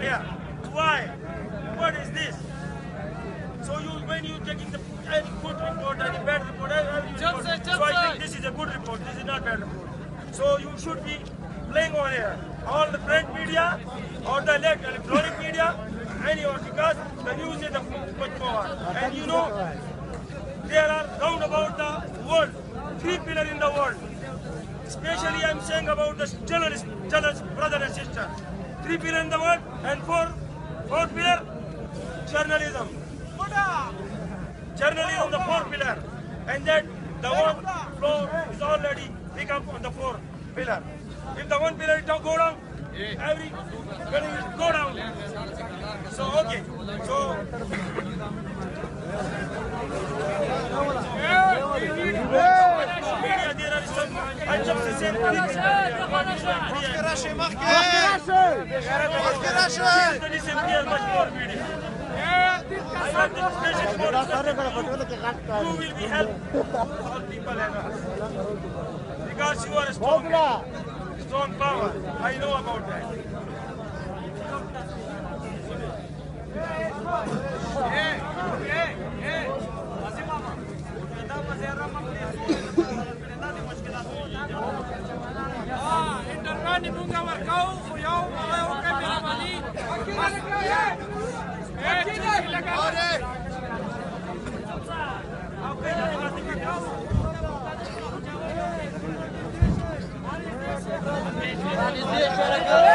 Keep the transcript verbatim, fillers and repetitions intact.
Yeah. Why? What is this? So you, when you taking the any good report, any bad report, every report, so I think this is a good report. This is not bad report. So you should be playing on here. All the print media or the electronic media, anyone, because the news is much more. And you know, there are round about the world, three pillars in the world. Especially I'm saying about the journalists, journalists, brother and sister. Three pillars in the world, and four, fourth pillar, journalism. Journalism, the fourth pillar. And that the one floor is already become on the fourth pillar. If the one pillar don't go down, every building will go down. So okay. So media, there are some unjustified things. Much more media. I want the special you will be helping all people and us. Because you are a strong, strong power. I know about that. Intervani bunga warkau, fuyau, fuyau kamera bali. Okay.